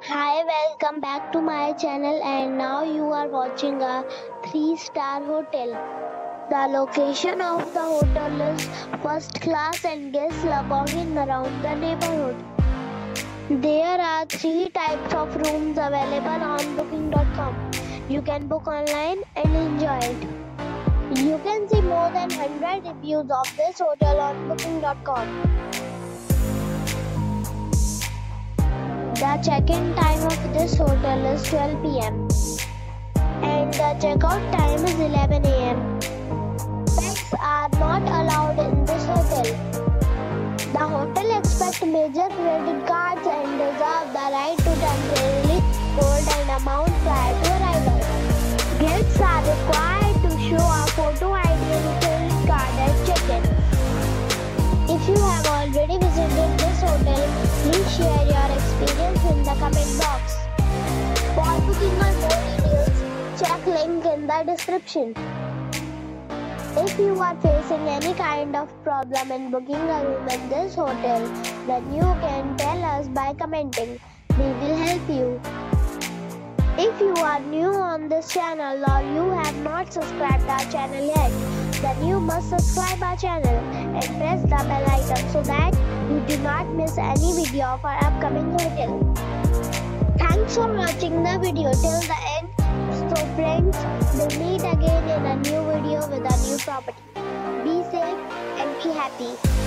Hi, welcome back to my channel, and now you are watching a 3-star hotel. The location of the hotel is first class and guests love walking around the neighborhood. There are 3 types of rooms available on booking.com. You can book online and enjoy it. You can see more than 100 reviews of this hotel on booking.com. The check-in time of this hotel is 12 p.m. and the checkout time is 11 a.m. Pets are not allowed in this hotel. The hotel accepts major credit cards and reserves the right to temporarily hold an amount prior to arrival. Guests are required to show a photo ID and credit card at check-in. If you have already visited this hotel, please share your experience in the comment box. For booking or more details, check link in the description. If you are facing any kind of problem in booking a room in this hotel, then you can tell us by commenting. We will help you. If you are new on this channel or you have not subscribed our channel yet, then you must subscribe our channel and press the bell icon so that you do not miss any video of our upcoming hotel. Thanks for watching the video till the end. So friends, we'll meet again in a new video with a new property. Be safe and be happy.